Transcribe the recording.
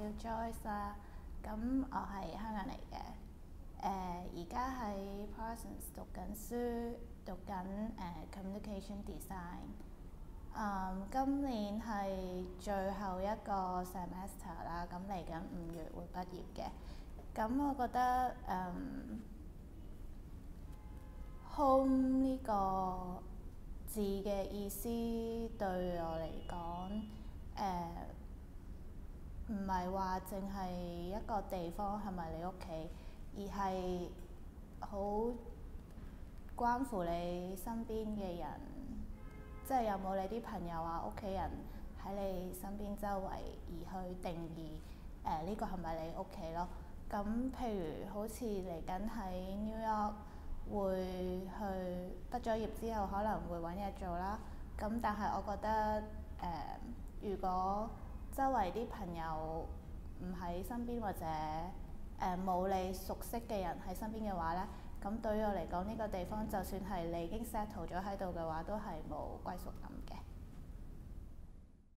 叫 Joyce 啦，咁我係香港嚟嘅，而家喺 Parsons 讀緊書，讀緊communication design。今年係最後一個 semester 啦，咁嚟緊5月會畢業嘅。咁我覺得home 呢個字嘅意思對我嚟講，唔係話淨係一個地方係咪你屋企，而係好關乎你身邊嘅人，即係有冇你啲朋友啊、屋企人喺你身邊周圍，而去定義呢個係咪你屋企咯。咁譬如好似嚟緊喺 New York 會去畢咗業之後可能會揾嘢做啦。咁但係我覺得如果周圍啲朋友唔喺身邊或者冇你熟悉嘅人喺身邊嘅話呢，咁對於我嚟講呢個地方就算係你已經 settle 咗喺度嘅話，都係冇歸屬感嘅。